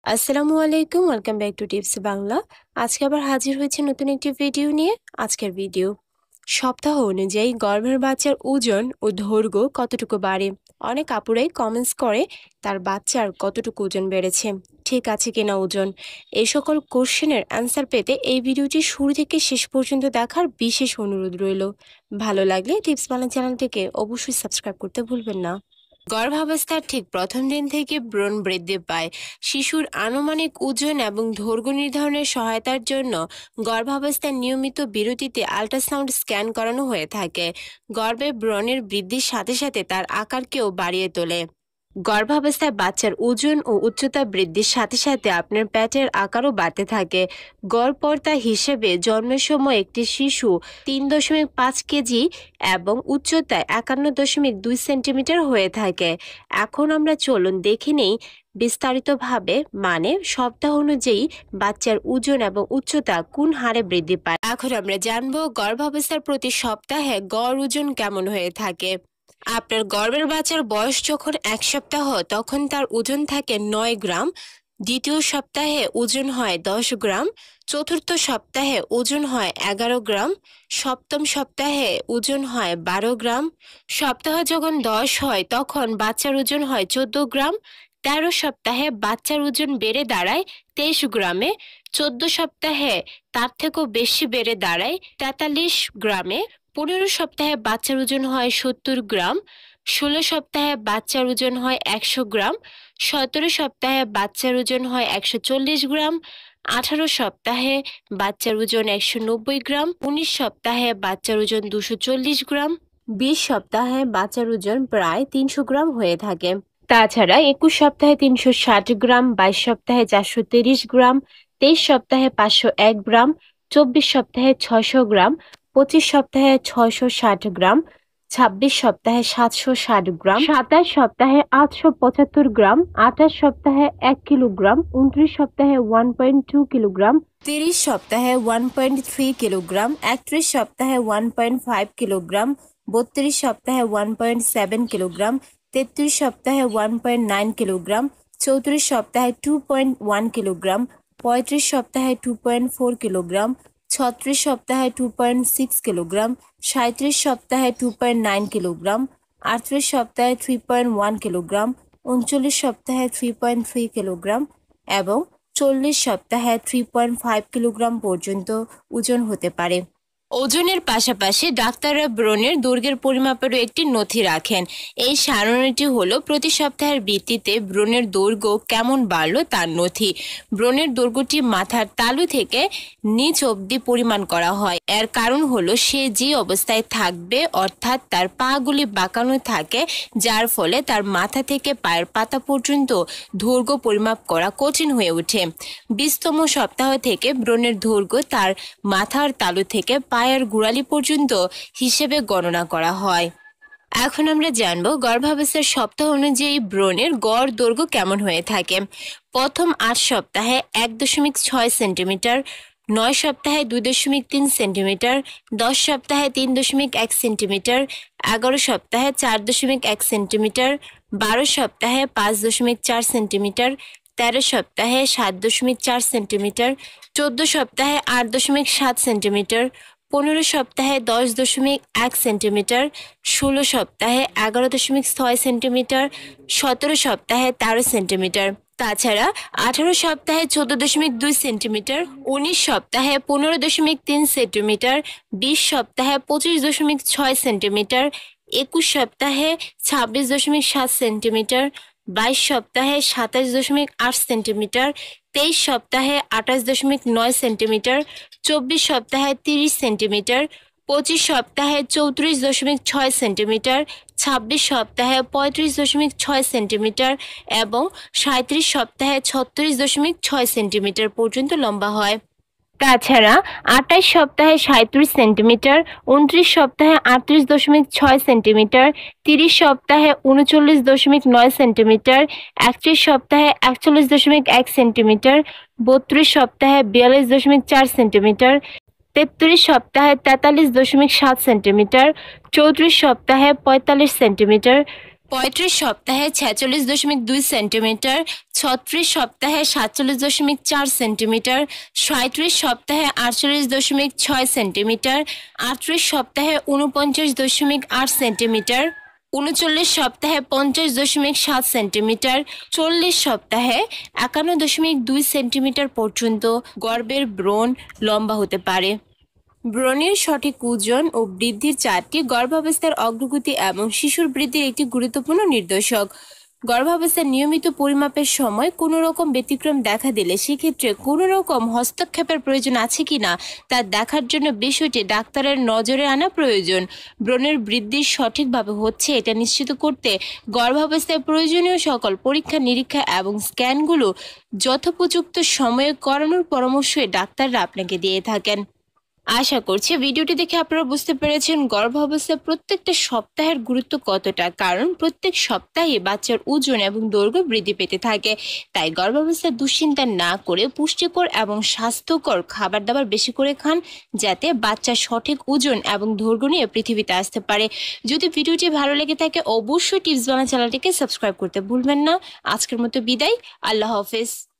আসসালামু আলাইকুম, welcome back to tips Bangla. আজকে আবার হাজির হয়েছে নতুন একটি ভিডিও নিয়ে। আজকের ভিডিও সপ্তাহ অনুযায়ী গর্ভের বাচ্চার ওজন ও দৈর্ঘ্য কতটুকু বাড়ে। অনেক আপুরাই কমেন্টস করে তার বাচ্চার কতটুকু ওজন বেড়েছে, ঠিক আছে কিনা ওজন। এই সকল কোশ্চেনের অ্যান্সার পেতে এই ভিডিওটি শুরু থেকে শেষ পর্যন্ত দেখার বিশেষ অনুরোধ রইল। ভালো লাগলে টিপস বাংলা চ্যানেলটিকে অবশ্যই সাবস্ক্রাইব করতে ভুলবেন না। গর্ভাবস্থার ঠিক প্রথম দিন থেকে ভ্রূণ বৃদ্ধি পায়। শিশুর আনুমানিক ওজন এবং দৈর্ঘ্য নির্ধারণের সহায়তার জন্য গর্ভাবস্থার নিয়মিত বিরতিতে আল্ট্রাসাউন্ড স্ক্যান করানো হয়ে থাকে। গর্ভে ভ্রূণের বৃদ্ধির সাথে সাথে তার আকারকেও বাড়িয়ে তোলে। গর্ভাবস্থায় বাচ্চার ওজন ও উচ্চতা বৃদ্ধির সাথে সাথে আপনার পেটের আকারও বাড়তে থাকে। গড়পড়তা হিসেবে জন্মের সময় একটি শিশু 3.5 কেজি এবং উচ্চতায় 51.2 সেন্টিমিটার হয়ে থাকে। এখন আমরা চলুন দেখে নেই বিস্তারিতভাবে, মানে সপ্তাহ অনুযায়ী বাচ্চার ওজন এবং উচ্চতা কোন হারে বৃদ্ধি পায়। এখন আমরা জানবো গর্ভাবস্থার প্রতি সপ্তাহে গড় ওজন কেমন হয়ে থাকে। আপনার গর্ভের বাচ্চার বয়স যখন 1 সপ্তাহ তখন তার ওজন থাকে 9 গ্রাম। দ্বিতীয় সপ্তাহে ওজন হয় 10 গ্রাম। চতুর্থ সপ্তাহে ওজন হয় 11 গ্রাম। সপ্তম সপ্তাহে ওজন হয় 12 গ্রাম। সপ্তাহ যখন 10 হয় তখন বাচ্চার ওজন হয় 14 গ্রাম। 13 সপ্তাহে বাচ্চার ওজন বেড়ে দাঁড়ায় 23 গ্রামে। 14 সপ্তাহে তার থেকেও বেশি বেড়ে দাঁড়ায় 43 গ্রামে। 15 সপ্তাহে বাচ্চার ওজন হয় 70 গ্রাম। 16 সপ্তাহে বাচ্চার ওজন হয় 100 গ্রাম। 17 সপ্তাহে বাচ্চার ওজন হয় 140 গ্রাম। 18 সপ্তাহে বাচ্চার ওজন 190 গ্রাম। 19 সপ্তাহে বাচ্চার ওজন 240 গ্রাম। 20 সপ্তাহে বাচ্চার ওজন প্রায় 300 গ্রাম হয়ে থাকে। তাছাড়া 21 সপ্তাহে 360 গ্রাম, 22 সপ্তাহে 430 গ্রাম, 23 সপ্তাহে 501 গ্রাম, 24 সপ্তাহে 600 গ্রাম, 25 সপ্তাহে 660 গ্রাম, 26 সপ্তাহে 760 গ্রাম, 27 সপ্তাহে 875 গ্রাম, 28 সপ্তাহে 1 কিলোগ্রাম, 29 সপ্তাহে 1.2 কিলোগ্রাম, 30 সপ্তাহে 1.3 কিলোগ্রাম, 31 সপ্তাহে 1.5 কিলোগ্রাম, 32 সপ্তাহে 1.7 কিলোগ্রাম, 33 সপ্তাহে 1.9 কিলোগ্রাম, 34 সপ্তাহে 2.1 কিলোগ্রাম, 35 সপ্তাহে 2.4 কিলোগ্রাম, 36 সপ্তাহে 2.6 কিলোগ্রাম, 37 সপ্তাহে 2.9 কিলোগ্রাম, 38 সপ্তাহে 3.1 কিলোগ্রাম, 39 সপ্তাহে 3.3 কিলোগ্রাম এবং 40 সপ্তাহে 3.5 কিলোগ্রাম পর্যন্ত ওজন হতে পারে। ওজনের পাশাপাশি ডাক্তাররা ভ্রূণের দৈর্ঘ্যের পরিমাপেরও একটি নথি রাখেন। এই সারণীটি হলো প্রতি সপ্তাহের ভিত্তিতে ভ্রূণের দৈর্ঘ্য কেমন বাড়লো তার নথি। ভ্রূণের দৈর্ঘ্যটি মাথার তালু থেকে নিচ অবধি পরিমাণ করা হয়। এর কারণ হলো সে যে অবস্থায় থাকবে, অর্থাৎ তার পাগুলি বাঁকানো থাকে, যার ফলে তার মাথা থেকে পায়ের পাতা পর্যন্ত দৈর্ঘ্য পরিমাপ করা কঠিন হয়ে ওঠে। 20তম সপ্তাহ থেকে ভ্রূণের দৈর্ঘ্য তার মাথার তালু থেকে পায়ের গোড়ালি পর্যন্ত হিসেবে গণনা করা হয়। এখন আমরা জানবো গর্ভাবস্থার সপ্তাহ অনুযায়ী ভ্রূণের গড় দৈর্ঘ্য কেমন হয়ে থাকে। প্রথম 8 সপ্তাহে 1.6 সেন্টিমিটার, 9 সপ্তাহে 2.3 সেন্টিমিটার, 10 সপ্তাহে 3.1 সেন্টিমিটার, 11 সপ্তাহে 4.1 সেন্টিমিটার, 12 সপ্তাহে 5.4 সেন্টিমিটার, 13 সপ্তাহে 7.4 সেন্টিমিটার, 14 সপ্তাহে 8.7 সেন্টিমিটার, 15 সপ্তাহে 10.1 সেন্টিমিটার, 16 সপ্তাহে 11.6 সেন্টিমিটার, 17 সপ্তাহে 13 সেন্টিমিটার। তাছাড়া 18 সপ্তাহে 14.2 সেন্টিমিটার, 19 সপ্তাহে 15.3 সেন্টিমিটার, 20 সপ্তাহে 25.6 সেন্টিমিটার, 21 সপ্তাহে 26.7 সেন্টিমিটার, 22 সপ্তাহে 27.8 সেন্টিমিটার, 23 সপ্তাহে 28.9 সেন্টিমিটার, 24 সপ্তাহে 30 সেন্টিমিটার, 25 সপ্তাহে 34.6 সেন্টিমিটার, 26 সপ্তাহে 35.6 সেন্টিমিটার এবং 37 সপ্তাহে 36.6 সেন্টিমিটার পর্যন্ত লম্বা হয়। তাছাড়া 28 সপ্তাহে 37 সেন্টিমিটার, 29 সপ্তাহে 38.6 সেন্টিমিটার, 30 সপ্তাহে 39.9 সেন্টিমিটার, 31 সপ্তাহে 41.1 সেন্টিমিটার, 32 সপ্তাহে 42.4 সেন্টিমিটার, 33 সপ্তাহে 43.7 সেন্টিমিটার, 34 সপ্তাহে 45 সেন্টিমিটার, 35 সপ্তাহে 46.2 সেন্টিমিটার, 36 সপ্তাহে 47.4 সেন্টিমিটার, 37 সপ্তাহে 48.6 সেন্টিমিটার, 38 সপ্তাহে 49.8 সেন্টিমিটার, 39 সপ্তাহে 50.7 সেন্টিমিটার, 40 সপ্তাহে 51.2 সেন্টিমিটার পর্যন্ত গর্ভের ব্রণ লম্বা হতে পারে। ব্রণের সঠিক ওজন ও বৃদ্ধির চার্টটি গর্ভাবস্থার অগ্রগতি এবং শিশুর বৃদ্ধির একটি গুরুত্বপূর্ণ নির্দেশক। গর্ভাবস্থার নিয়মিত পরিমাপের সময় কোনো রকম ব্যতিক্রম দেখা দিলে সেক্ষেত্রে কোনো রকম হস্তক্ষেপের প্রয়োজন আছে কিনা তা দেখার জন্য বিষয়টি ডাক্তারের নজরে আনা প্রয়োজন। ব্রণের বৃদ্ধি সঠিকভাবে হচ্ছে এটা নিশ্চিত করতে গর্ভাবস্থায় প্রয়োজনীয় সকল পরীক্ষা নিরীক্ষা এবং স্ক্যানগুলো যথোপযুক্ত সময়ে করানোর পরামর্শই ডাক্তাররা আপনাকে দিয়ে থাকেন। আশা করছি ভিডিওটি দেখে আপনারা বুঝতে পেরেছেন গর্ভাবস্থায় প্রত্যেকটা সপ্তাহের গুরুত্ব কতটা, কারণ প্রত্যেক সপ্তাহে বাচ্চার ওজন এবং দৈর্ঘ্য বৃদ্ধি পেতে থাকে। তাই গর্ভাবস্থায় দুশ্চিন্তা না করে পুষ্টিকর এবং স্বাস্থ্যকর খাবার দাবার বেশি করে খান, যাতে বাচ্চা সঠিক ওজন এবং দৈর্ঘ্য নিয়ে পৃথিবীতে আসতে পারে। যদি ভিডিওটি ভালো লেগে থাকে অবশ্যই টিপস বাংলা চ্যানেলটিকে সাবস্ক্রাইব করতে ভুলবেন না। আজকের মতো বিদায়, আল্লাহ হাফেজ।